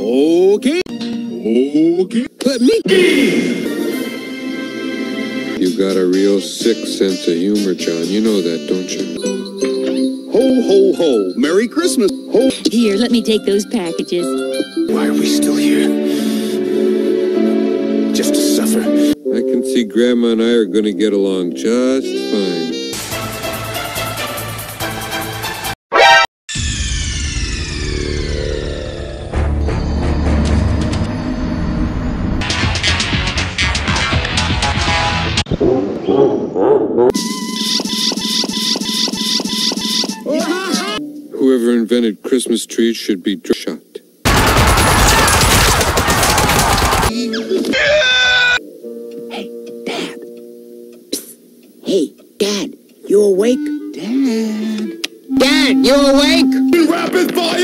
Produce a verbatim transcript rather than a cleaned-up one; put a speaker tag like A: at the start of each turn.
A: Okay. Okay. Let me.
B: You got a real sick sense of humor, John. You know that, don't you?
A: Ho, ho, ho. Merry Christmas. Ho.
C: Here, let me take those packages.
A: Why are we still here? Just to suffer.
B: I can see Grandma and I are going to get along just fine. Whoever invented Christmas trees should be shot.
D: Hey, Dad. Psst. Hey, Dad, you awake? Dad. Dad, you awake?
A: Rapid fire!